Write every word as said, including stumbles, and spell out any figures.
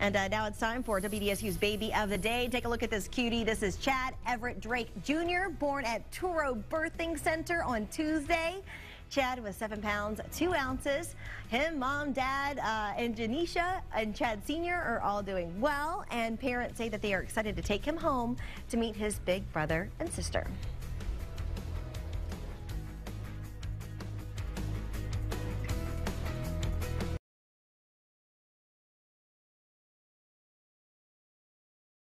And uh, now it's time for W D S U's Baby of the Day. Take a look at this cutie. This is Chad Everett Drake Junior, born at Touro Birthing Center on Tuesday. Chad was seven pounds, two ounces. Him, mom, dad, uh, and Janisha and Chad Senior are all doing well. And parents say that they are excited to take him home to meet his big brother and sister.